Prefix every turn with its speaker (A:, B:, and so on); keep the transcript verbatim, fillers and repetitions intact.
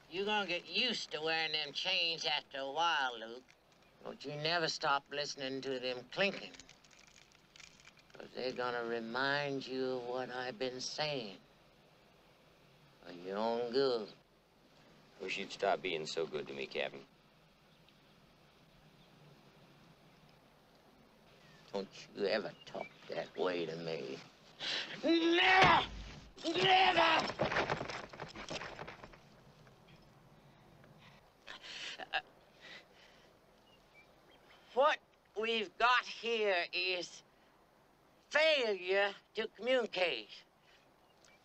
A: You're gonna get used to wearing them chains after a while, Luke. But you never stop listening to them clinking. Because they're gonna remind you of what I've been saying. For your own good.
B: Wish you'd stop being so good to me, Captain.
A: Don't you ever talk that way to me. Never! Never! Uh, what we've got here is failure to communicate.